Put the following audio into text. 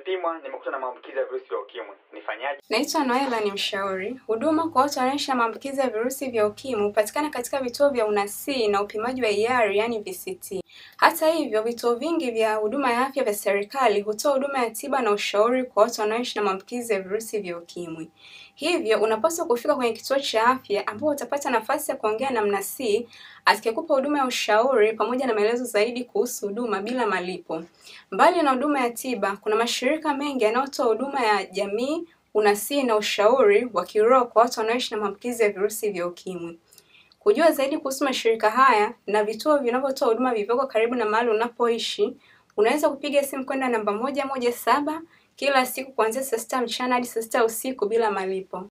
nimepimwa, nimekuta na maambukizi ya virusi vya ukimwi. Nifanyaje? Naitwa Noela, ni mshauri. Huduma kwa watu wanaoishi na maambukizi ya virusi vya ukimwi hupatikana katika vituo vya unasii na upimaji wa hiari, yani VCT. Hata hivyo, vituo vingi vya huduma ya afya vya serikali hutoa huduma ya tiba na ushauri kwa watu wanaoishi na maambukizi ya virusi vya ukimwi. Hivyo, unapaswa kufika kwenye kituo cha afya ambapo utapata nafasi ya kuongea na mnasii atakayekupa huduma ya ushauri pamoja na maelezo zaidi kuhusu huduma bila malipo. Mbali na huduma ya tiba, kuna mashirika mengi yanayotoa huduma ya jamii, unasii na ushauri wa kiroho kwa watu wanaoishi na maambukizi ya virusi vya ukimwi. Kujua zaidi kuhusu mashirika haya na vituo vinavyotoa huduma vilivyoko karibu na mahali unapoishi, unaweza kupiga simu kwenda namba 117 kila siku kuanzia saa 6 mchana hadi saa 6 usiku bila malipo.